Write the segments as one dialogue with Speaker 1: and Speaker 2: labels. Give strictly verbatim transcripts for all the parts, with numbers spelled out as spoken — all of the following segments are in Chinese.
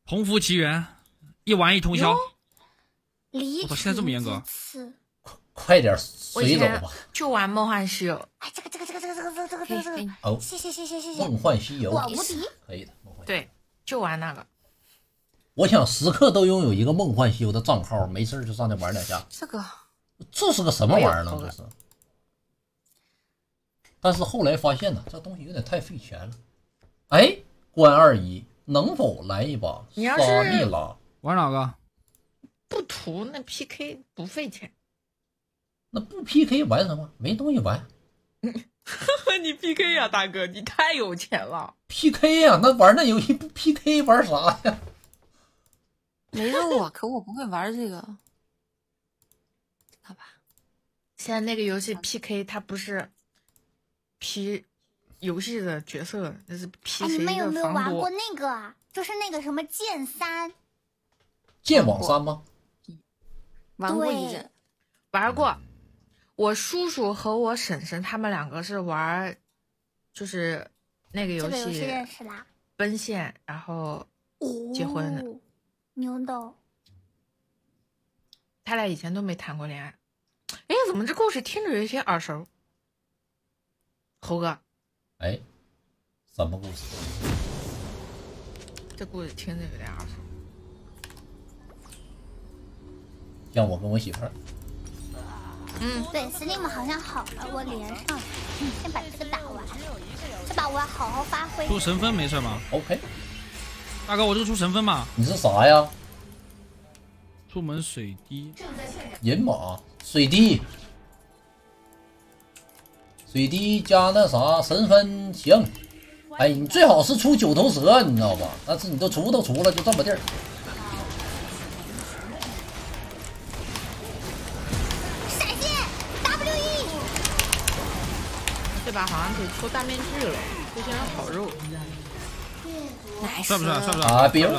Speaker 1: 鸿福奇缘，一玩一通宵。
Speaker 2: 我
Speaker 1: 操，现在这么严格？
Speaker 3: 快点随走吧。
Speaker 2: 就玩梦幻西游。
Speaker 4: 哎，这个这个这个这个这个这个这个这个这个，
Speaker 3: 哦，
Speaker 4: 谢谢谢谢谢谢。
Speaker 3: 梦幻西游，
Speaker 4: 我无敌，
Speaker 3: 可以的。梦幻
Speaker 2: 对，就玩那个。
Speaker 3: 我想时刻都拥有一个梦幻西游的账号，没事就上那玩两下。
Speaker 2: 这个，
Speaker 3: 这是个什么玩意儿呢？这是。但是后来发现呢，这东西有点太费钱了。哎，关二一能否来一把沙蜜拉？
Speaker 1: 玩哪个？
Speaker 2: 不图那 P K 不费钱。
Speaker 3: 那不 P K 玩什么？没东西玩。
Speaker 2: 你 P K 呀、啊，大哥，你太有钱了。
Speaker 3: P K 呀、啊，那玩那游戏不 P K 玩啥呀？
Speaker 5: 没肉啊，可我不会玩这个。好吧。
Speaker 2: 现在那个游戏 P K 它不是 P 游戏的角色，那是 P 谁的房多。
Speaker 4: 你们有没有玩过那个啊？就是那个什么剑三。
Speaker 3: 剑网三吗？
Speaker 5: 玩过一阵，
Speaker 2: 玩过。我叔叔和我婶婶他们两个是玩，就是那个游戏，
Speaker 4: 这个游戏认识啦，
Speaker 2: 奔现，然后结婚的，
Speaker 4: 哦、牛的。
Speaker 2: 他俩以前都没谈过恋爱。哎，怎么这故事听着有些耳熟？猴哥，
Speaker 3: 哎，什么故事？
Speaker 2: 这故事听着有点耳熟。
Speaker 3: 像我跟我媳妇儿。
Speaker 4: 嗯，对 ，Slim 好像好了，我连上了。嗯，先把这个打完，这把我要好好发挥。
Speaker 1: 出神分没事吗
Speaker 3: ？OK，
Speaker 1: 大哥，我这个出神分嘛？
Speaker 3: 你是啥呀？
Speaker 1: 出门水滴，
Speaker 3: 银马水滴，水滴加那啥神分行。哎，你最好是出九头蛇，你知道吧？但是你都出都出了，就这么地儿。
Speaker 2: 这把好像得出大面具了，出现了好肉。
Speaker 1: 帅不帅？帅不帅？
Speaker 3: 啊，别！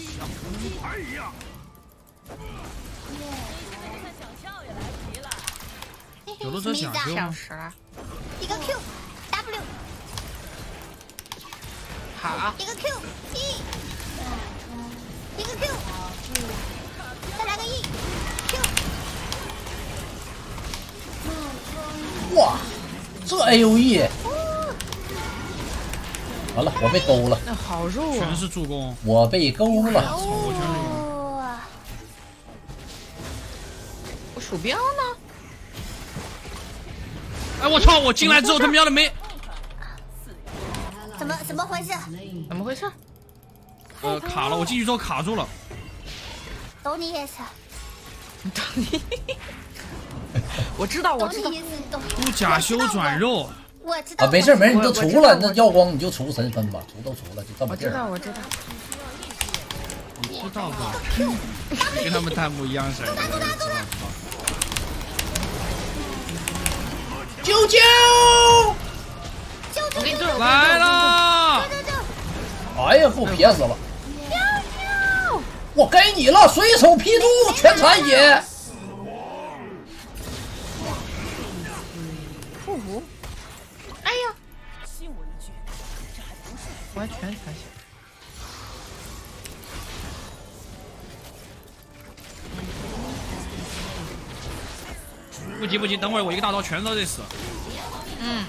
Speaker 1: 有的车想修吗？
Speaker 4: 一个 Q W，
Speaker 2: 好，
Speaker 4: 一个 Q E， 一个 Q， 再来个 E，Q。
Speaker 3: 哇！这 A O E， 完了，我被勾了。
Speaker 2: 那好肉啊！
Speaker 1: 全是助攻，
Speaker 3: 我被勾了。
Speaker 1: 我全是。
Speaker 2: 我鼠标呢？
Speaker 1: 哎，我操！我进来之后，他喵的没。
Speaker 4: 怎么怎么回事？
Speaker 2: 怎么回事？
Speaker 1: 呃，卡了，我进去之后卡住了。
Speaker 4: 懂你意思。
Speaker 2: 懂你。我知道，我知道。
Speaker 1: 出假修转肉。
Speaker 4: 我知道。
Speaker 3: 啊，没事没事，你就除了那耀光，你就除神分吧，除都除了，就这么地儿。
Speaker 2: 我知道，我知道。
Speaker 1: 你知道吧？跟他们弹幕一样式。知道知道。
Speaker 3: 啾啾！
Speaker 4: 救救救！
Speaker 1: 来了！
Speaker 4: 救救救！
Speaker 3: 哎呀，给我撇死了！我给你了，随手劈住全残血。
Speaker 2: 复活！哎呀！完全残血。
Speaker 1: 不急不急，等会儿我一个大招全都得死。
Speaker 2: 嗯。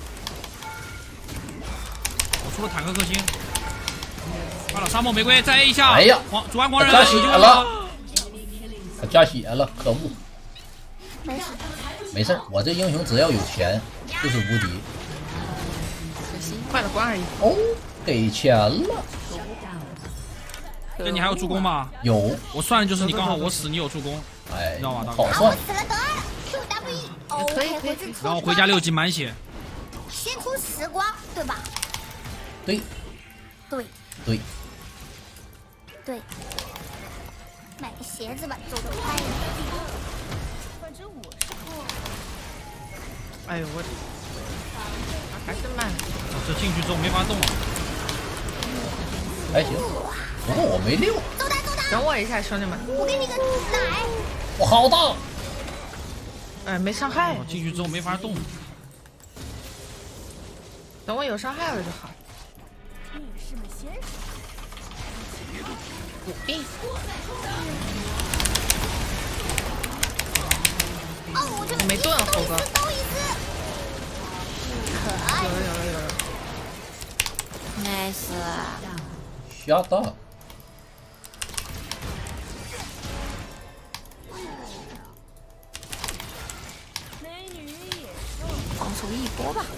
Speaker 1: 我出了坦克克星。完了，沙漠玫瑰再 A 一下。
Speaker 3: 哎呀，
Speaker 1: 黄主安狂人
Speaker 3: 加血了，他加血了，可恶！
Speaker 4: 没事，
Speaker 3: 没事，我这英雄只要有钱就是无敌。
Speaker 2: 快了，关而已。
Speaker 3: 哦，给钱了。
Speaker 1: 这你还有助攻吗？
Speaker 3: 有。
Speaker 1: 我算的就是你刚好我死，你有助攻。
Speaker 3: 哎，
Speaker 1: 你知道吗？大哥。
Speaker 3: 好算。
Speaker 4: 死了得了 ，Q W E， 哦，
Speaker 2: 可以可以。
Speaker 1: 然后回家六级满血。
Speaker 4: 先出时光，对吧？
Speaker 3: 对。
Speaker 4: 对。
Speaker 3: 对。
Speaker 4: 对。买个鞋子吧，走得快一点。
Speaker 6: 反正我是过。
Speaker 2: 哎呦我，还是慢。
Speaker 1: 这进去之后没法动了。
Speaker 3: 还行，不过我没溜。
Speaker 4: 走打走打。
Speaker 2: 等我一下，兄弟们。
Speaker 4: 我给你个奶。
Speaker 3: 我好大。
Speaker 2: 哎，没伤害。
Speaker 1: 进去之后没法动。
Speaker 2: 等我有伤害了就好。 病。
Speaker 4: 哦，我就
Speaker 2: 我没盾，猴哥。
Speaker 4: 兜一次，可爱。
Speaker 2: 有了有了有了。
Speaker 5: nice。
Speaker 3: 瞎大。
Speaker 6: 美女野
Speaker 5: 放手一搏吧。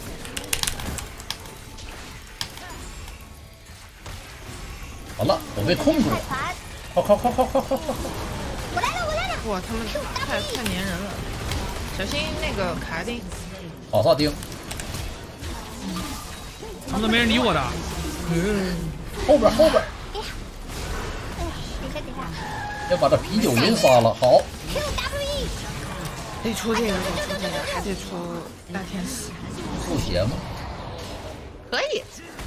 Speaker 3: 好了，我被控住了。靠靠靠靠靠靠靠！
Speaker 4: 我来了，我来了！
Speaker 2: 哇，他们太太粘人了，小心那个卡丁。
Speaker 3: 好萨丁，
Speaker 1: 他们都没人理我的。
Speaker 2: 嗯，
Speaker 3: 后边后边，
Speaker 4: 哎呀，哎呀，等一下等一下
Speaker 3: 要把这啤酒人杀了。好，
Speaker 4: ，Q W E，
Speaker 2: 得出这个，得出这个，还得出大天使。
Speaker 3: 够邪吗？
Speaker 2: 可以。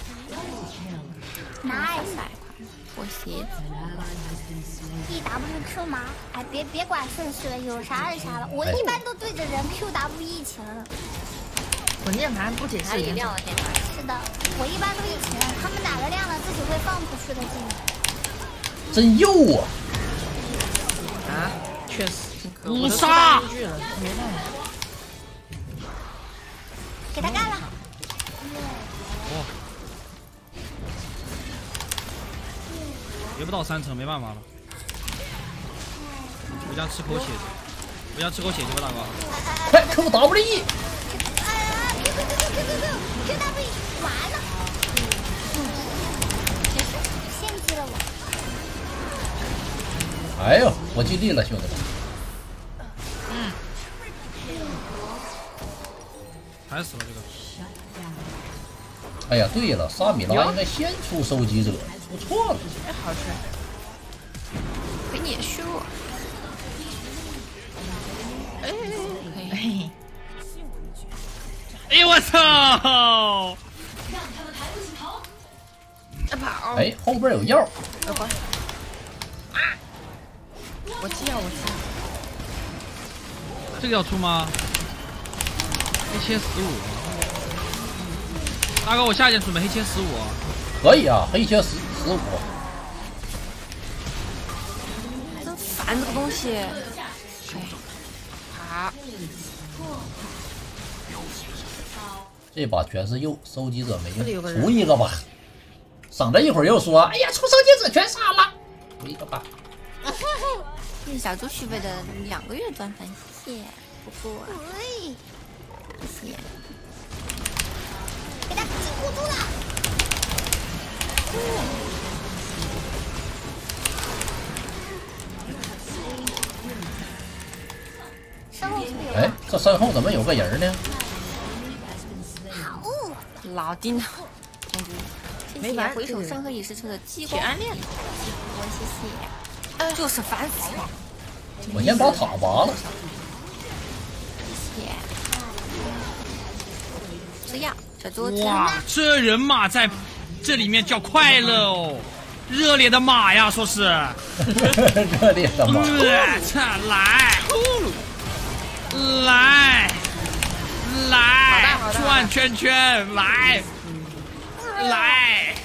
Speaker 4: ，nice，
Speaker 5: 我鞋子。
Speaker 4: E W Q 吗？哎，别别管顺序了，有啥是啥了。我一般都对着人 Q W E 起来了。
Speaker 2: 滚键盘不解释原则。
Speaker 4: 是的，我一般都一起来，他们哪个亮了自己会放出去的技能。
Speaker 3: 真幼啊！
Speaker 2: 啊，确实。
Speaker 1: 五杀！
Speaker 2: 没办法。
Speaker 4: 给他干了。
Speaker 1: 哦。 别不到三层，没办法了。回家吃口血去，回家吃口血去吧，大哥。
Speaker 3: 快 Q W E！
Speaker 4: 啊 ！Q Q Q Q Q Q Q W E， 完了。献祭了我。
Speaker 3: 哎呦，我尽力了，兄弟们。
Speaker 2: 嗯。
Speaker 1: 踩死了这个。
Speaker 3: 哎呀，对了，萨米拉应该先出收集者，出错了。
Speaker 2: 哎，好吃。
Speaker 5: 给你虚弱。
Speaker 2: 哎，可以。
Speaker 1: 哎呦我操！
Speaker 2: 要跑。
Speaker 3: 哎，后边有药。
Speaker 2: 要跑。啊！我记啊，我记。
Speaker 1: 这个要出吗？黑切十五。大哥，我下一件准备黑切十五。
Speaker 3: 可以啊，黑切十十五。
Speaker 5: 真烦这个东西。
Speaker 2: 好。
Speaker 3: 这把全是右，收集者没用，
Speaker 2: 这里有个人
Speaker 3: 出一个吧。省得一会儿又说，哎呀，出收集者全杀了，出一个吧。
Speaker 5: 谢谢小猪续费的两个月钻粉，谢谢，不过
Speaker 4: 哎，
Speaker 5: 谢谢。
Speaker 4: 给他禁锢住了。身后是不是有？
Speaker 3: 哎，这身后怎么有个人呢？
Speaker 4: 好，
Speaker 5: 老丁，公主，谢谢回首山河已逝车的激光
Speaker 2: 暗恋，
Speaker 5: 我谢谢，就是烦死了。
Speaker 3: 我先把塔拔了。
Speaker 5: 谢谢。这样，小猪
Speaker 1: 哇，这人马在这里面叫快乐哦，热烈的马呀，说是。
Speaker 3: 热烈的马。
Speaker 1: 呃，操，来，来，来，转圈圈，来，来。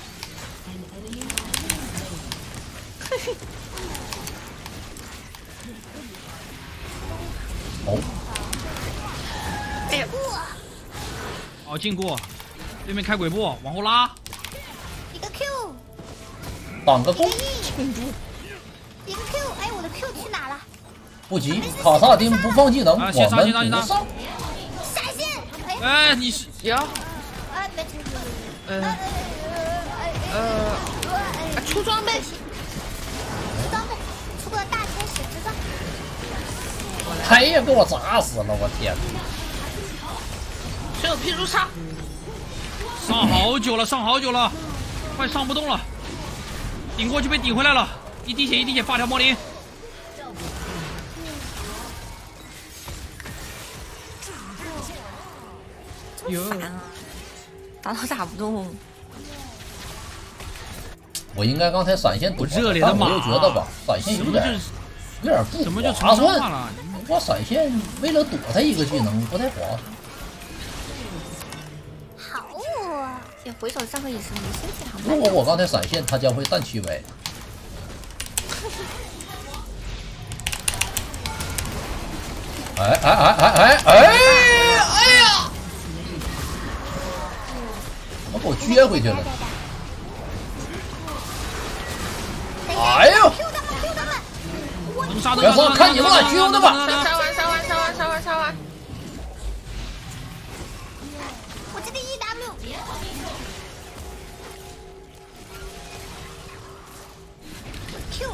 Speaker 3: 哦。
Speaker 2: 哎呀！
Speaker 1: 好禁锢，对面开鬼步，往后拉。
Speaker 4: 一个 Q，
Speaker 3: 挡个弓。
Speaker 4: 一个 Q， 哎，我的 Q 去哪了？
Speaker 3: 不急，卡萨丁不放技能，
Speaker 1: 啊
Speaker 3: 我
Speaker 1: 先杀先杀先杀
Speaker 3: 们不上。
Speaker 4: 闪现，哎，
Speaker 1: 哎，你是
Speaker 2: 有。
Speaker 4: 啊，没出，
Speaker 2: 呃
Speaker 4: 呃
Speaker 2: 呃，出装备。
Speaker 4: 出装备，出个大天使之杖。
Speaker 3: 哎呀，给我砸死了！我天！
Speaker 2: 谁有劈竹叉？
Speaker 1: 上好久了，上好久了，快上不动了，顶过去被顶回来了，一滴血一滴血，发条魔灵。
Speaker 5: 有烦啊，打都打不动。
Speaker 3: 我应该刚才闪现躲，
Speaker 1: 热烈的马，
Speaker 3: 但我又觉得吧，闪现有点有点不
Speaker 1: 怎么就
Speaker 3: 划算
Speaker 1: 了？
Speaker 3: 我闪现为了躲他一个技能不太划算。
Speaker 4: 好，
Speaker 5: 先回首山河已逝，你身体好吗？
Speaker 3: 如果我刚才闪现，他将会蛋区位。 哎哎哎哎哎哎哎呀！怎么给我撅回去了？哎呦！
Speaker 1: 能杀
Speaker 3: 别说看你们俩揪的吧！
Speaker 2: 杀完杀完杀完杀完杀完！
Speaker 4: 我这个 E W。Q。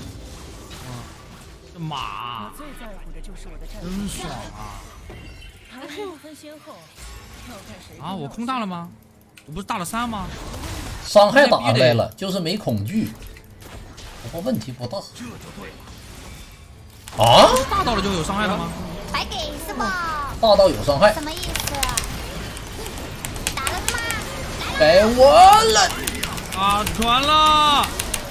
Speaker 1: 这马
Speaker 6: 最在乎的就是我的战
Speaker 1: 真爽啊！
Speaker 6: 还是不分先后，要看谁
Speaker 1: 啊，我空大了吗？我不是大了三吗？
Speaker 3: 伤害打来了，就是没恐惧。不过问题不大。
Speaker 1: 这就对了。
Speaker 3: 啊？
Speaker 1: 大到了就会有伤害了吗？
Speaker 4: 白给是吧？
Speaker 3: 大到有伤害。
Speaker 4: 什么意思？打了吗？
Speaker 3: 给我了！
Speaker 1: 啊，传了！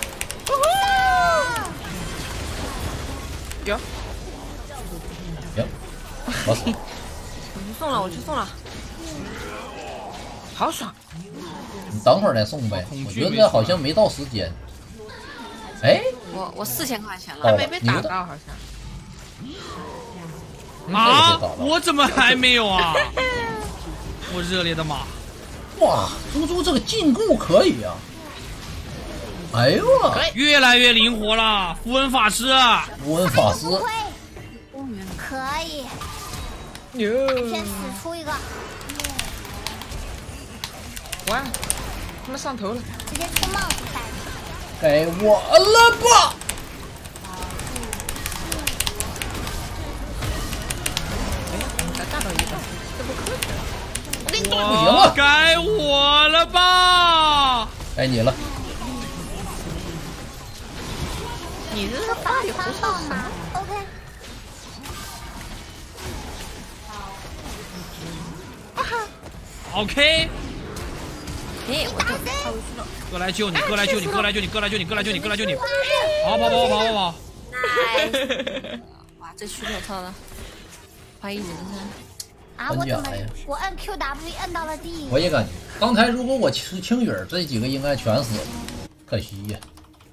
Speaker 2: 有
Speaker 3: 行，我死。
Speaker 5: 我去送了，我去送了。
Speaker 2: 好爽！
Speaker 3: 你等会儿再送呗，我觉得好像没到时间。哎，
Speaker 5: 我我四千块钱了，
Speaker 3: 哦
Speaker 2: 还没被打到，好像。
Speaker 1: 啊！我怎么还没有啊？我热烈的马！
Speaker 3: 哇，猪猪这个禁锢可以啊！哎呦啊！
Speaker 1: 越来越灵活了，符文法师。
Speaker 3: 符文法师。
Speaker 4: 可以。
Speaker 2: 哟。
Speaker 4: 先死出一个。
Speaker 2: 完，他们上头了。
Speaker 4: 直接出帽子戴。
Speaker 3: 给我了吧！
Speaker 2: 再大到一个，这不客气了。我给你
Speaker 3: 不行了，
Speaker 1: 该我了吧？
Speaker 3: 该你了。
Speaker 2: 你这
Speaker 4: 是发传报吗 ？OK。
Speaker 2: 啊哈。
Speaker 1: OK。
Speaker 5: 哎，我就跑回去了。
Speaker 1: 哥来救你，哥来救你，哥来救你，哥来救你，哥来救你，哥来救你！跑跑跑跑跑跑！
Speaker 5: 哇，这虚头操的，怀疑人生。
Speaker 4: 啊！我怎么我按 Q W 按到了 D？
Speaker 3: 我也感觉，刚才如果我吃青雨儿，这几个应该全死了，可惜呀。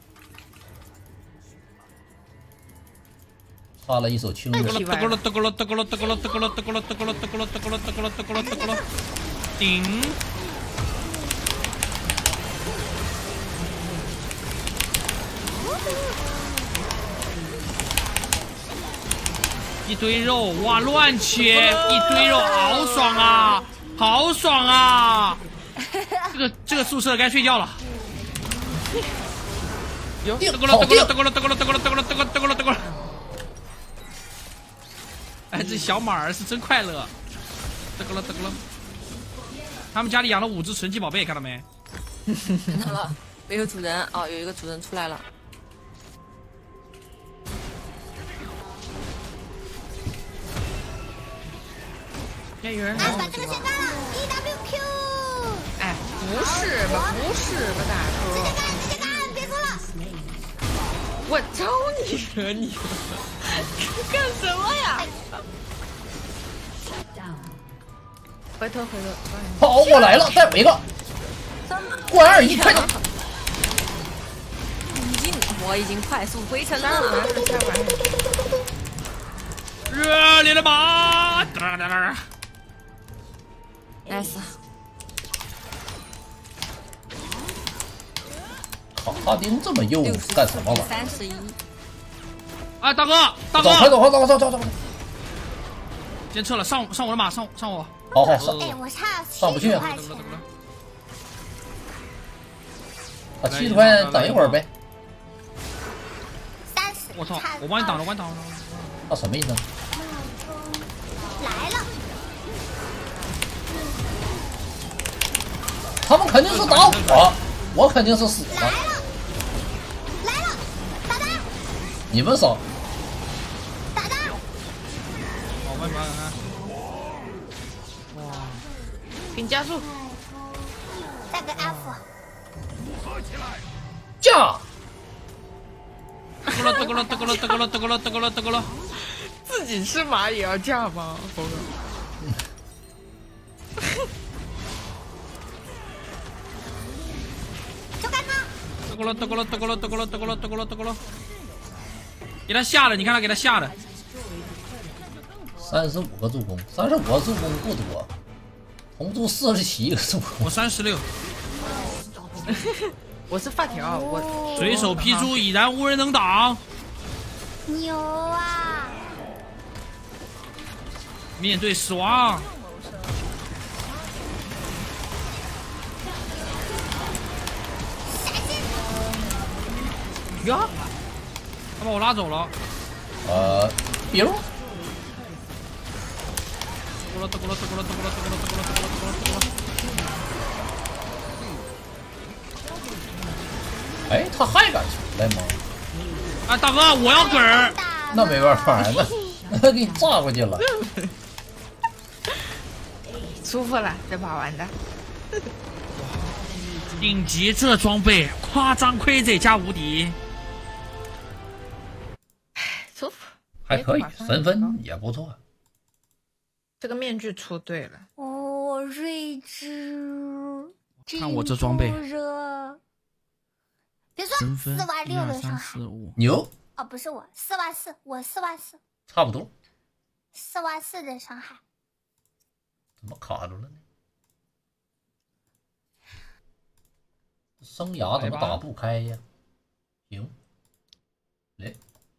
Speaker 3: 插了一手青雨儿。
Speaker 1: 顶！一堆肉哇，乱切一堆肉，好爽啊，好爽啊！这个这个宿舍该睡觉了。
Speaker 2: 有，
Speaker 1: 得过了，得过了，得过了，得过了，得过了，得过了，得过了，得过了，得过了。哎，这小马儿是真快乐。得过了，得过了。他们家里养了五只神奇宝贝，看到没？
Speaker 5: 看到了，没有主人哦，有一个主人出来了。
Speaker 2: 加油！
Speaker 4: 哎，把这个先干了 ，E W Q。
Speaker 2: 哎，不是吧，不是吧，大哥！
Speaker 4: 直接干，直接干，别说了。
Speaker 2: 我招你了，你干什么呀？回头回头，
Speaker 3: 好，我来了，再我一个。关二一，快点！
Speaker 5: 已经，我已经快速回城
Speaker 2: 杀完
Speaker 5: 了。
Speaker 2: 杀完。
Speaker 1: 热烈的马！哒哒哒。
Speaker 5: nice。
Speaker 3: 卡萨丁这么幼干什么玩意儿？
Speaker 5: 三十一。
Speaker 1: 啊，大哥，大哥，
Speaker 3: 走，快走，快走，走走走。
Speaker 1: 先撤了，上上我的马，上上我。
Speaker 3: 好好上。
Speaker 4: 哎，我差
Speaker 3: 上不去啊！
Speaker 4: 七十块钱。
Speaker 3: 啊，七十块等一会儿呗。
Speaker 4: 三十。
Speaker 1: 我操！我帮你挡了，我帮你挡了。
Speaker 3: 那什么意思？
Speaker 4: 来了。
Speaker 3: 他们肯定是打我，我肯定是死了。
Speaker 4: 来了，来了，打打。
Speaker 3: 你们少。
Speaker 4: 打打。
Speaker 1: 我帮你把看。哇！
Speaker 2: 给你加速。
Speaker 4: 再个 F。
Speaker 3: 驾！
Speaker 1: 得过了，得过了，得过了，得过了，得过了，得过了。
Speaker 2: 自己吃马也要架吗，猴哥？
Speaker 4: 就干他！
Speaker 1: 得过了，得过了，得过了，得过了，得过了，得过了，得过了。给他吓的，你看他给他吓的。
Speaker 3: 三十五个助攻，三十五个助攻不多，同助四十七个助攻。
Speaker 1: 我三十六。
Speaker 2: 我是发条，我
Speaker 1: 随手劈出，已然无人能挡。
Speaker 4: 牛啊！
Speaker 1: 面对死亡。呀！他把我拉走了。
Speaker 3: 呃，比如。
Speaker 1: 过了，过了，过了，过了，过了，过了，过了，过了，过了，过了。
Speaker 3: 哎，他还敢出来吗？
Speaker 1: 哎，大哥，我要梗儿。
Speaker 3: 那没办法，那那给你炸过去了。
Speaker 2: 舒服了，这把玩的。
Speaker 1: 顶级这装备，夸张亏贼加无敌。
Speaker 2: 舒服，
Speaker 3: 还可以，分分也不错。
Speaker 2: 这个面具出对了。
Speaker 4: 哦，睿智。
Speaker 1: 看我这装备。
Speaker 4: 别说四万六的伤害，
Speaker 3: 牛
Speaker 4: 哦，不是我四万四，我四万四，
Speaker 3: 差不多。
Speaker 4: 四万四的伤害，
Speaker 3: 怎么卡住了呢？生涯怎么打不开呀？行，来。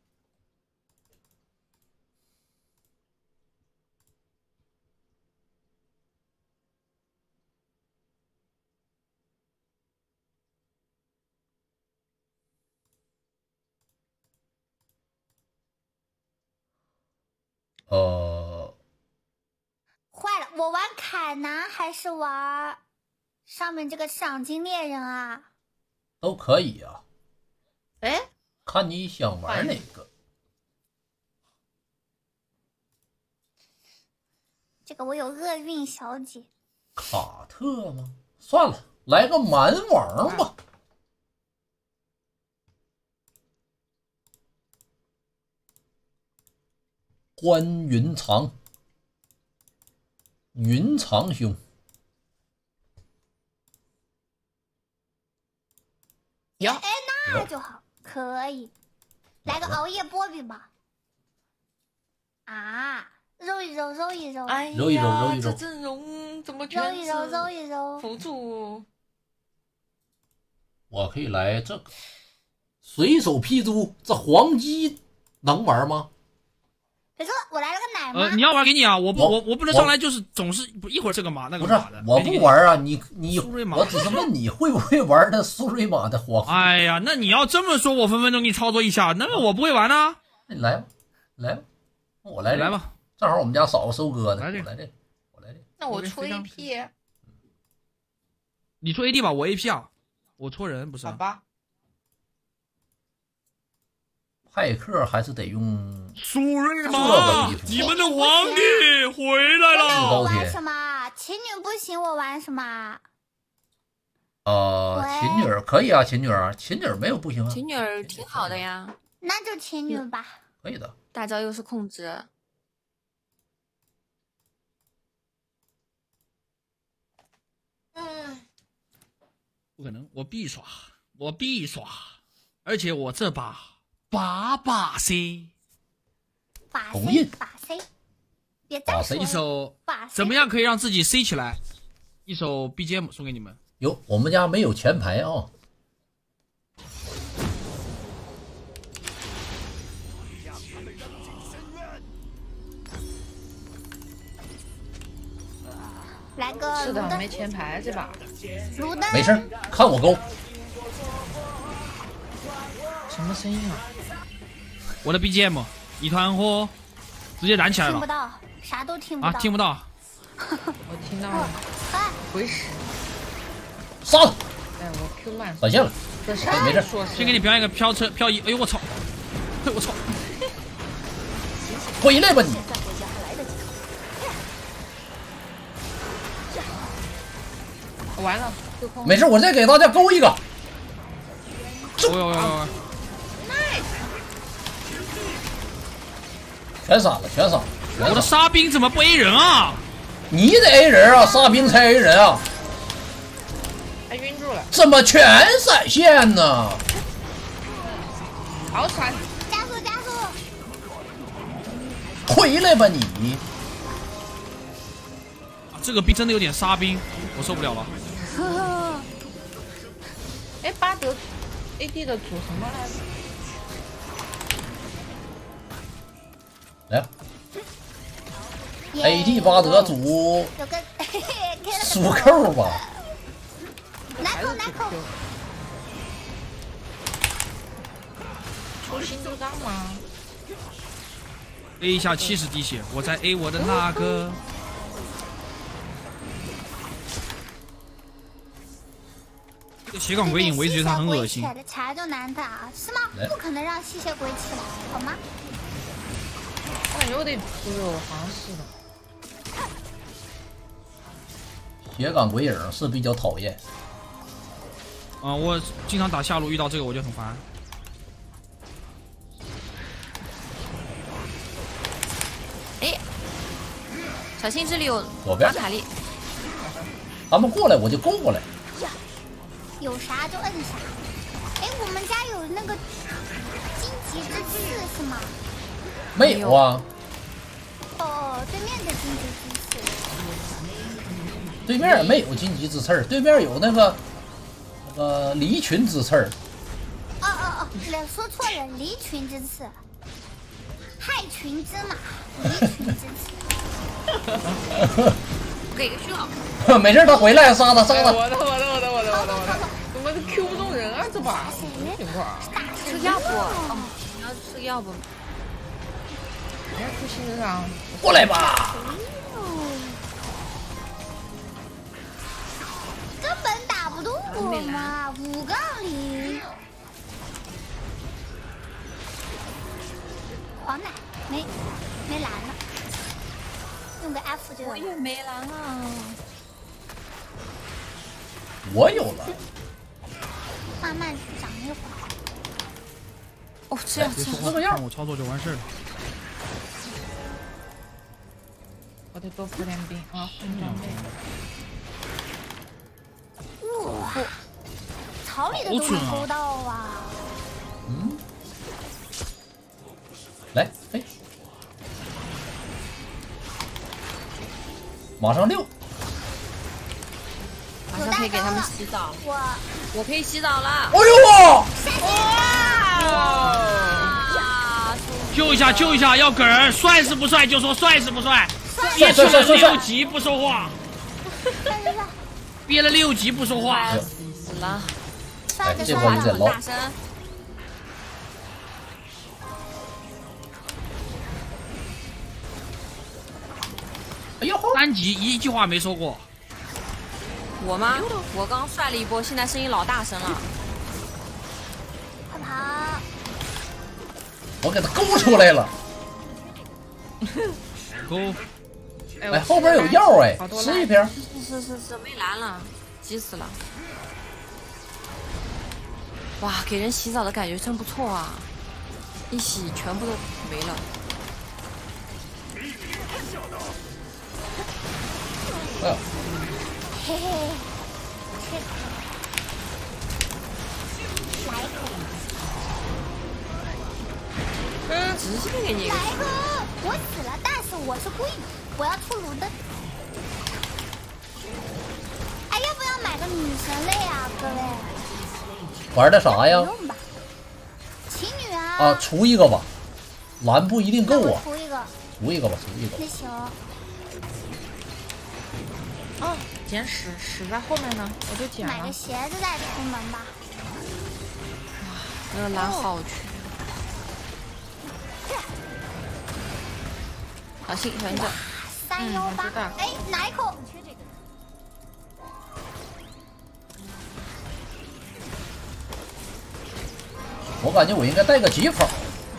Speaker 3: 呃，
Speaker 4: 坏了，我玩凯南还是玩上面这个赏金猎人啊？
Speaker 3: 都可以啊。
Speaker 2: 哎，
Speaker 3: 看你想玩哪个。
Speaker 4: 这个我有厄运小姐。
Speaker 3: 卡特吗？算了，来个蛮王吧。关云长，云长兄，
Speaker 2: 有
Speaker 4: 哎，那就好，可以，来个熬夜波比吧。啊，揉一揉，揉一揉，
Speaker 2: 哎呀，
Speaker 3: 揉一揉，揉一揉，
Speaker 2: 这阵容怎么全
Speaker 4: 揉一揉，揉一揉，
Speaker 2: 辅助？
Speaker 3: 我可以来这个，随手劈猪，这黄鸡能玩吗？
Speaker 4: 别说，我来了个奶妈。
Speaker 1: 呃，你要玩给你啊，我不我我不能上来就是总是不一会儿这个马那个
Speaker 3: 不是
Speaker 1: 马的。
Speaker 3: 我不玩啊，你你
Speaker 1: 苏瑞玛
Speaker 3: 我只是问你会不会玩的苏瑞玛的黄。
Speaker 1: 哎呀，那你要这么说，我分分钟给你操作一下，那个我不会玩呢。
Speaker 3: 那你来吧，来吧，我来
Speaker 1: 来吧，
Speaker 3: 正好我们家嫂子收割的，
Speaker 1: 来这
Speaker 3: 我来这，我来这。
Speaker 2: 那我出 A P，
Speaker 1: 你出 A D 吧，我 A P 啊，我戳人不是？
Speaker 2: 好吧。
Speaker 3: 派克还是得用
Speaker 1: 苏瑞玛，你们的皇帝回来了。
Speaker 4: 我玩什么？琴女不行，我玩什么？
Speaker 3: 呃，琴女儿可以啊，琴女儿，琴女儿没有不行啊。
Speaker 5: 琴女儿挺好的呀。
Speaker 4: 那就琴女吧。
Speaker 3: 可以的。
Speaker 5: 大招又是控制。
Speaker 2: 嗯，
Speaker 1: 不可能，我必刷，我必刷，而且我这把。把把 C，
Speaker 4: 把 C， 把 C， 别再说
Speaker 1: 一首怎么样可以让自己 C 起来？一首 B G M 送给你们。
Speaker 3: 有，我们家没有前排啊。
Speaker 4: 来个
Speaker 2: 是的，没前排这把。
Speaker 4: 卢登，
Speaker 3: 没事，看我勾。
Speaker 2: 什么声音啊？
Speaker 1: 我的 B G M 一团火，直接燃起来了。
Speaker 4: 听不到，啥都听不到。
Speaker 1: 啊，听不到。
Speaker 2: 我听到了。
Speaker 4: 哎，
Speaker 2: 回使。
Speaker 3: 杀了！
Speaker 2: 哎，我 Q 慢。
Speaker 3: 闪现了。
Speaker 2: 这是
Speaker 3: 没事。
Speaker 1: 先给你表演一个飘车漂移。哎呦我操！哎我操！
Speaker 3: 回来吧你！
Speaker 2: 完了，
Speaker 3: 没事，我再给大家勾一个。
Speaker 1: 哦呦呦！
Speaker 3: 全闪了，全闪了！
Speaker 1: 我的沙兵怎么不 A 人啊？
Speaker 3: 你得 A 人啊，沙兵才 A 人啊！
Speaker 2: 还晕住了。
Speaker 3: 怎么全闪现呢？
Speaker 2: 好闪！
Speaker 4: 加速加速！
Speaker 3: 回来吧你！
Speaker 1: 啊，这个兵真的有点杀兵，我受不了了。
Speaker 2: 哎，巴德 A D 的组什么来着？
Speaker 3: 来 ，A D 巴德组
Speaker 4: 有个
Speaker 3: 鼠扣吧。
Speaker 4: 拿扣拿扣。
Speaker 2: 出新之章吗
Speaker 1: ？A 一下七十滴血，我在 A 我的那个。这个血管鬼影，我一直觉得他很恶心。
Speaker 4: 的茶就难打是吗？不可能让吸血鬼起来，好吗？
Speaker 2: 我感觉我得出肉，好像是的。
Speaker 3: 血感鬼影是比较讨厌。
Speaker 1: 啊、呃，我经常打下路遇到这个我就很烦。
Speaker 5: 哎，小心这里有
Speaker 3: 左边
Speaker 5: 马卡利。
Speaker 3: 他们过来我就攻过来。
Speaker 4: 有啥就摁啥。哎，我们家有那个荆棘之刺是吗？
Speaker 3: 没有啊。
Speaker 4: 哦，对面的荆棘之刺。
Speaker 3: 对面也没有荆棘之刺，对面有那个那个离群之刺。
Speaker 4: 哦哦哦，说错了，离群之刺，害群之马，离群之刺。
Speaker 5: 我给个讯号。
Speaker 3: 没事，他回来，杀他，杀他。
Speaker 2: 我的，我的，我的，我的，我的，我的，怎么 Q 不动人啊？这把什么情况？
Speaker 5: 吃药不？哦，你要吃药不？
Speaker 2: 人家 Q 新之章。
Speaker 3: 过来吧。
Speaker 4: 根本打不动我嘛，五杠零。黄奶没没蓝了，用个 F 就有。
Speaker 5: 我也没蓝啊。
Speaker 3: 我有了。
Speaker 4: 慢慢长一会儿。
Speaker 5: 哦，这样
Speaker 1: 这个样，我操作就完事了。
Speaker 2: 我得多补点兵啊，换装备。
Speaker 4: 哇，草里的都能勾到啊！
Speaker 3: 嗯，来，哎，马上六，
Speaker 5: 马上可以给他们洗澡。
Speaker 4: 我
Speaker 5: 我可以洗澡了。
Speaker 3: 哎呦！
Speaker 5: 哇！
Speaker 1: 救一下，救一下，要梗儿，帅是不帅就说帅是不帅，憋
Speaker 3: 帅帅帅
Speaker 1: 了六级不说话，
Speaker 4: 帅
Speaker 1: 憋了六级不说话，
Speaker 5: 死了。
Speaker 3: 哎，这波
Speaker 4: 帅的
Speaker 3: 有点捞。
Speaker 5: 大声。
Speaker 3: 哎呦，
Speaker 1: 单级一句话没说过。
Speaker 5: 我吗？我刚帅了一波，现在声音老大声了。
Speaker 4: 快跑！
Speaker 3: 我给他勾出来了。
Speaker 1: 勾。
Speaker 3: 哎，后边有药哎，吃一瓶。
Speaker 5: 是是是是，没蓝了，急死了。哇，给人洗澡的感觉真不错啊！一洗全部都没了。
Speaker 3: 哎呦，
Speaker 4: 嘿嘿，来一口，
Speaker 5: 嗯，直接给你一个。
Speaker 4: 来一口！我死了，但是我是故意的，我要出炉的。哎，要不要买个女神类啊，各位？
Speaker 3: 玩的啥呀？
Speaker 4: 不用吧，情侣啊。
Speaker 3: 啊，出一个吧，蓝不一定够啊。
Speaker 4: 出一个。
Speaker 3: 出一个吧，出一个。
Speaker 4: 那行。
Speaker 2: 哦，捡屎屎在后面呢，我就捡了。
Speaker 4: 买个鞋子再出门吧。
Speaker 5: 那个蓝好缺。小心，小心点。
Speaker 4: 三幺八，哎，拿一口。
Speaker 3: 我感觉我应该带个疾跑。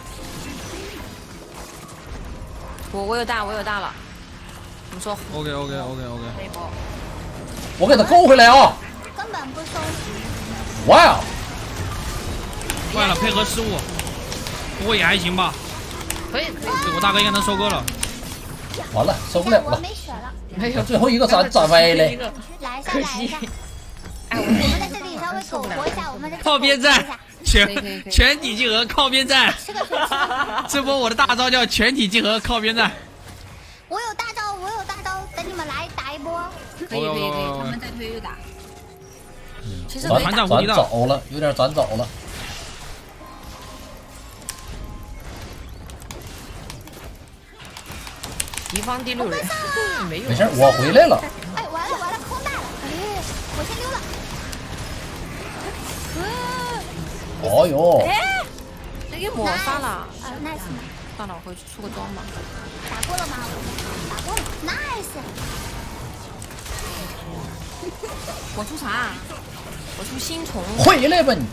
Speaker 5: 我我有大，我有大了。怎么说
Speaker 1: ？OK OK OK OK。
Speaker 5: 这一波。
Speaker 3: 我给他勾回来啊！
Speaker 4: 根本不收。
Speaker 3: 哇哦！
Speaker 1: 坏了，配合失误，不过也还行吧。
Speaker 2: 可以可以。
Speaker 1: 对我大哥应该能收割了。
Speaker 3: 完了，收不了
Speaker 4: 我
Speaker 3: 了。
Speaker 4: 没血了。
Speaker 2: 没有，
Speaker 3: 最后一个斩斩歪了。
Speaker 4: 来一下，来一下。哎，我们在这里稍微苟活一下，我们在
Speaker 1: 靠边站， 全全体集合靠边站。这波我的大招叫全体集合靠边站。
Speaker 4: 我有大招，我有大招，等你们来打一波。
Speaker 5: 可以可以可以，他们再推就打。其实
Speaker 3: 咱
Speaker 1: 团战无敌
Speaker 3: 咱
Speaker 1: 的
Speaker 3: 早了，有点咱早了。
Speaker 2: 敌方第六人，没有。
Speaker 3: 没事，我回来了。
Speaker 4: 哎，完了完了，空大了！哎，我先溜了。
Speaker 3: 哦呦，
Speaker 5: 哎，这给抹杀了。
Speaker 4: 啊 ，nice。
Speaker 5: 算了，我回去出个装吧。
Speaker 4: 打过了吗？打过了 ，nice。
Speaker 5: 我出啥？我出星虫。
Speaker 3: 回来吧你！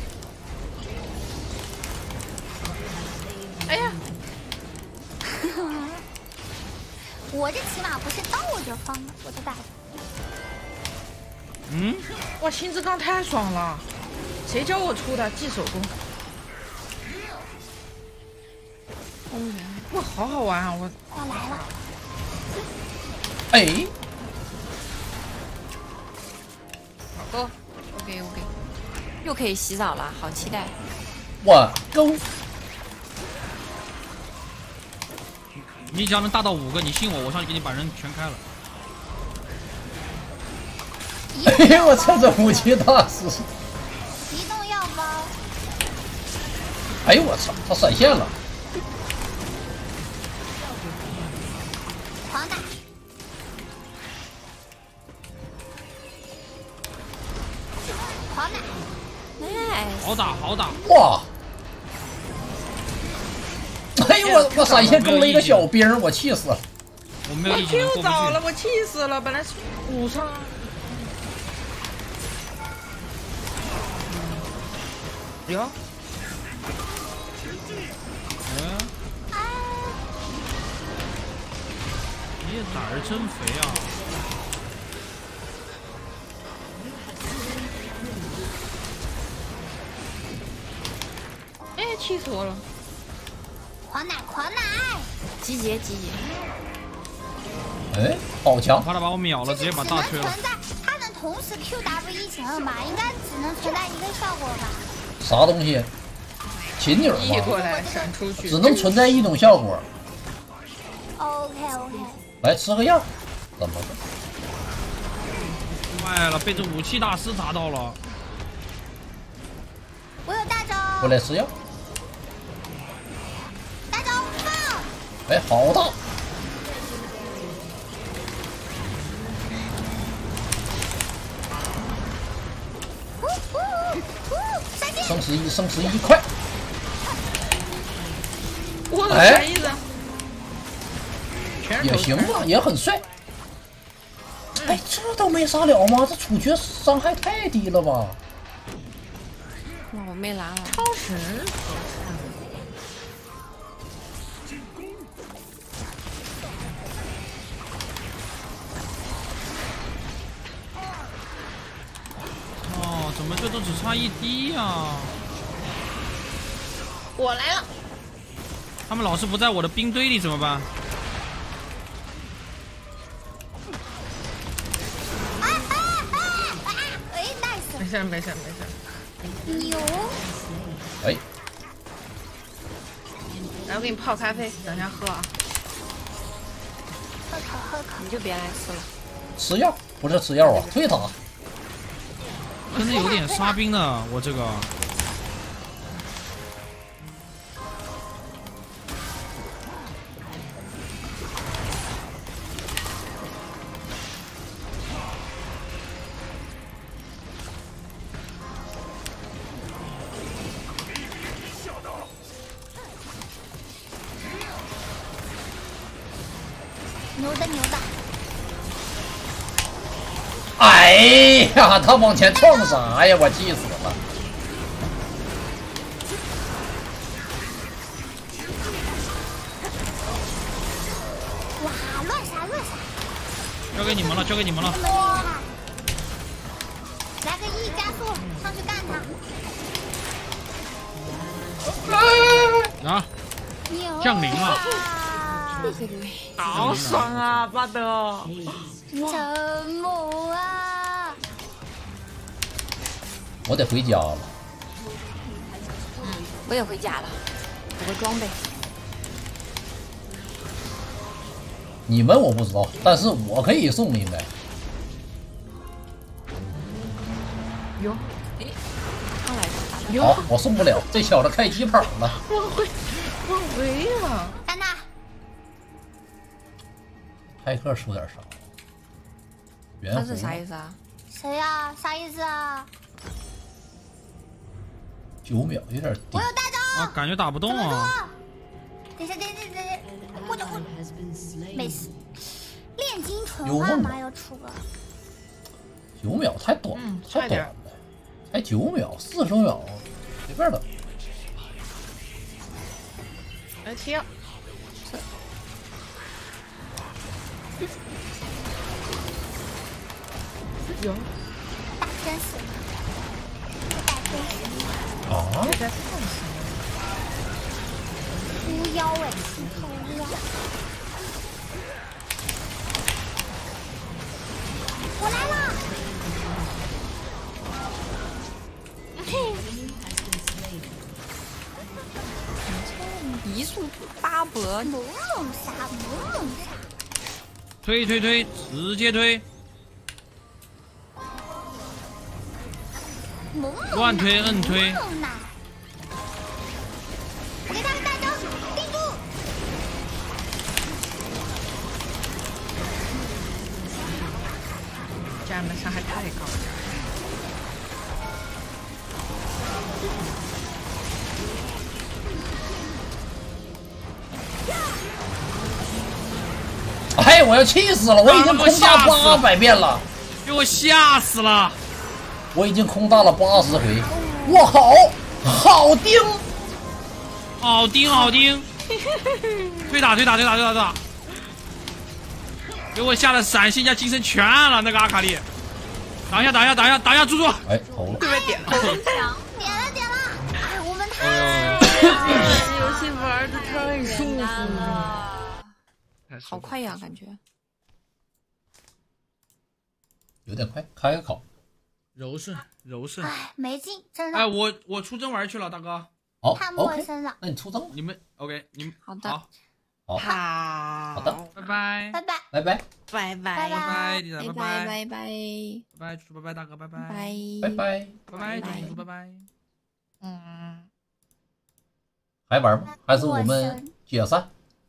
Speaker 2: 哎呀，
Speaker 4: 我这起码不是到我就放的，我就打。
Speaker 1: 嗯，
Speaker 2: 哇，星之钢太爽了！谁教我出的？技手工。哇，好好玩啊！我
Speaker 4: 要来了。
Speaker 3: 哎，
Speaker 2: 好够。
Speaker 5: OK OK，又可以洗澡了，好期待。
Speaker 3: 我 go。
Speaker 1: 你只要能大到五个，你信我，我上去给你把人全开了。
Speaker 3: 哎呦我操，这武器大师！
Speaker 4: 移动药包。
Speaker 3: 哎呦我操，他闪现了！
Speaker 4: 狂打。狂打。
Speaker 5: 哎，
Speaker 1: 好打好打！
Speaker 3: 哇！哎呦我我闪现勾了一个小兵，我气死了！
Speaker 1: 我没有一技能过不
Speaker 2: 就早了，
Speaker 1: 去。
Speaker 2: 我气死了！本来是五伤。哟，
Speaker 1: 嗯，你也胆儿真肥啊！
Speaker 2: 哎，气死我了！
Speaker 4: 狂奶狂奶！
Speaker 5: 集结集结。
Speaker 3: 哎，好强！
Speaker 1: 怕他把我秒了，直接把大推了。
Speaker 4: 存在，它能同时 Q W 一前二吧？应该只能存在一个效果吧？
Speaker 3: 啥东西？琴钮
Speaker 2: 移过
Speaker 3: 吗？
Speaker 2: 来闪出去，
Speaker 3: 只能存在一种效果。
Speaker 4: OK OK。
Speaker 3: 来吃个药，怎么的？
Speaker 1: 坏了，被这武器大师砸到了。
Speaker 4: 我有大招。
Speaker 3: 过来吃药。
Speaker 4: 大招放。
Speaker 3: 哎，好大！
Speaker 4: 呜呜呜！闪电。
Speaker 3: 升十一，升十一，快！
Speaker 2: 我的
Speaker 3: 哎
Speaker 2: 啥意思？全是
Speaker 3: 也
Speaker 2: 头
Speaker 3: 行吧，也很帅。哎，这都没杀了吗？这处决伤害太低了吧？
Speaker 5: 哇，我没蓝了。
Speaker 2: 超神！
Speaker 1: 哦，怎么这都只差一滴呀？
Speaker 2: 我来了。
Speaker 1: 他们老是不在我的兵堆里怎么办？
Speaker 4: 哎哎哎哎！哎 ，nice。
Speaker 2: 没事没事没事。
Speaker 4: 牛。
Speaker 3: 哎，
Speaker 2: 来，我给你泡咖啡，等下喝啊。
Speaker 4: 喝口喝口。
Speaker 5: 你就别来吃了。
Speaker 3: 吃药不是吃药啊，退塔。
Speaker 1: 真的有点杀兵呢，我这个。
Speaker 4: 牛的牛的。
Speaker 3: 哎呀，他往前撞啥呀？我气死了！
Speaker 4: 哇，乱杀乱杀！
Speaker 1: 交给你们了，交给你们了。
Speaker 4: 这么厉害！来个 E 加速，上去干他！
Speaker 1: 啊！
Speaker 4: 牛！
Speaker 1: 降临了。
Speaker 2: 好爽啊，巴德！
Speaker 4: 真猛啊！
Speaker 3: 我得回家了。
Speaker 5: 我也回家了，补个装备。
Speaker 3: 你们我不知道，但是我可以送应该。
Speaker 2: 有，
Speaker 5: 哎，上来着。
Speaker 2: 有，
Speaker 3: 好，我送不了，这小子开疾跑了。
Speaker 2: 往回，往回啊！
Speaker 4: 干他！
Speaker 3: 派克出点啥？圆
Speaker 5: 他是
Speaker 3: 弧
Speaker 5: 啥意思啊？
Speaker 4: 谁呀？啥意思啊？
Speaker 3: 九秒有点低
Speaker 4: 我。有大招，
Speaker 1: 啊，感觉打不动
Speaker 4: 怎么
Speaker 1: 啊。
Speaker 4: 做？等一下，等一下，等一下，我就我没事。炼金纯
Speaker 3: 有梦
Speaker 4: 化吗？要出个？
Speaker 3: 九秒太短，
Speaker 2: 嗯
Speaker 3: 太短
Speaker 2: 快点
Speaker 3: 了，才九秒，四十秒，随便等。
Speaker 2: 来贴。有，
Speaker 4: 大天使，大天使，
Speaker 3: 啊！
Speaker 2: 在上行。
Speaker 4: 巫妖哎，是头巫妖。我来了！嘿，
Speaker 5: 移速八百，
Speaker 4: 猛猛杀，猛猛杀！
Speaker 1: 推推推，直接推，
Speaker 4: 猛猛
Speaker 1: 乱推摁推。
Speaker 4: 猛奶！我给他个大招，定住！
Speaker 2: 家人们伤害太高了。
Speaker 3: 哎，我要气死了！我已经空大八百遍了，
Speaker 1: 给我吓死了！
Speaker 3: 我已经空大了八十回。我好好丁，
Speaker 1: 好钉好钉，推打推打推打推打推打，给我吓得闪现加精神全了那个阿卡丽。打一下打一下打一下打一下，猪猪。
Speaker 3: 哎，投了。
Speaker 2: 对面点了。
Speaker 4: 强，点了点了！哎，我们太
Speaker 2: 这游戏玩的太舒服了。
Speaker 5: 好快呀，感觉。
Speaker 3: 有点快，开个口。
Speaker 1: 柔顺柔顺。
Speaker 4: 哎没劲，真的
Speaker 1: 哎，我我出征玩去了，大哥。
Speaker 3: 好
Speaker 4: 太陌
Speaker 3: ，OK，
Speaker 4: 生了。
Speaker 3: 那你出征。
Speaker 1: 你们 OK，你们
Speaker 5: 好的
Speaker 1: 好，
Speaker 3: 好，
Speaker 2: 好
Speaker 3: 好的，
Speaker 1: 拜拜
Speaker 4: 拜拜
Speaker 3: 拜拜，
Speaker 2: 拜拜
Speaker 4: 拜拜
Speaker 1: 拜拜，弟弟
Speaker 5: 拜拜
Speaker 1: 拜拜
Speaker 5: 拜拜
Speaker 1: 拜拜，猪猪拜拜，大哥拜拜
Speaker 5: 拜
Speaker 3: 拜拜。
Speaker 1: 拜拜，猪猪拜拜。
Speaker 2: 嗯，
Speaker 3: 还玩吗？还是我们解散？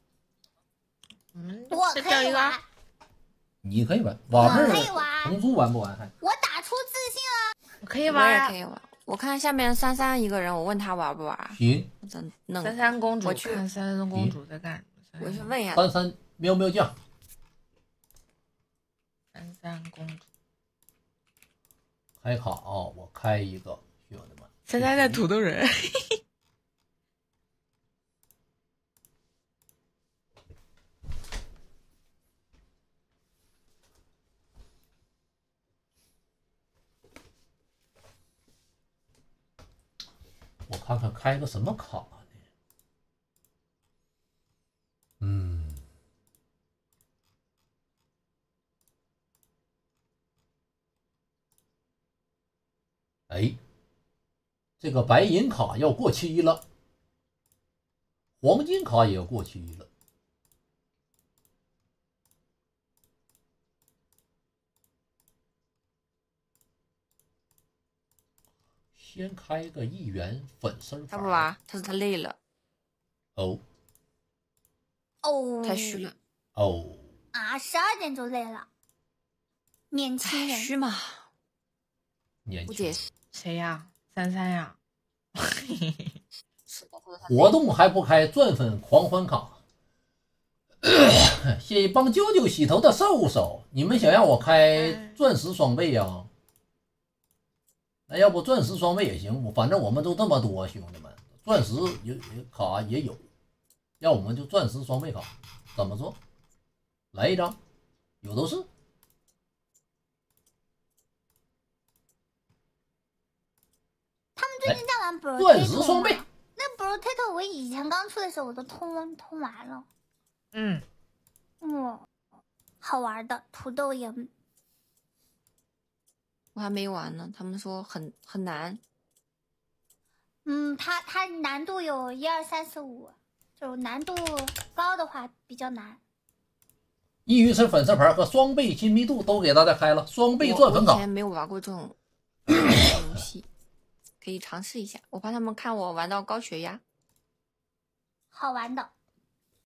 Speaker 2: 嗯，
Speaker 4: 我可以玩，
Speaker 3: 你可以玩，瓦妹
Speaker 4: 我可以
Speaker 3: 儿、
Speaker 4: 玩
Speaker 3: 红猪玩不玩？还
Speaker 4: 我打出自信了。
Speaker 2: 我可以
Speaker 5: 我
Speaker 2: 玩啊
Speaker 5: 也可。以玩。我看下面珊珊一个人，我问他玩不玩，
Speaker 3: 行。
Speaker 5: 真弄。
Speaker 2: 三三公主，
Speaker 5: 我去
Speaker 2: 看三三公主在干什么。
Speaker 5: 我去问一下。
Speaker 3: 三三喵喵酱，
Speaker 2: 三三公主，
Speaker 3: 开卡啊！我开一个，兄弟们。
Speaker 2: 三三在土豆人。
Speaker 3: 我看看开个什么卡呢？嗯，哎，这个白银卡要过期了，黄金卡也要过期了。先开个一元粉丝牌。
Speaker 5: 他不玩，他说他累了，
Speaker 3: 哦
Speaker 4: 哦，
Speaker 5: 太虚了。
Speaker 3: 哦，
Speaker 4: 啊！十二点就累了，年轻人。
Speaker 5: 虚嘛，
Speaker 3: 年轻
Speaker 5: 不解释。
Speaker 2: 谁呀？三三呀？
Speaker 3: 活动还不开钻粉狂欢卡。谢谢帮啾啾洗头的瘦瘦，你们想让我开钻石双倍呀？那要不钻石双倍也行，反正我们都这么多兄弟们，钻石有卡也有，要我们就钻石双倍卡，怎么做？来一张，有都是。
Speaker 4: 他们最近在玩 Potato
Speaker 3: 钻石双倍。
Speaker 4: 那 Potato 我以前刚出的时候我都通了通完了。
Speaker 2: 嗯，
Speaker 4: 嗯，好玩的土豆也。
Speaker 5: 我还没玩呢，他们说很很难。
Speaker 4: 嗯，它它难度有一二三四五，就难度高的话比较难。
Speaker 3: 一鱼吃粉色牌和双倍亲密度都给大家开了，双倍钻粉卡。
Speaker 5: 我以前没有玩过这种游戏，可以尝试一下。我怕他们看我玩到高血压。
Speaker 4: 好玩的。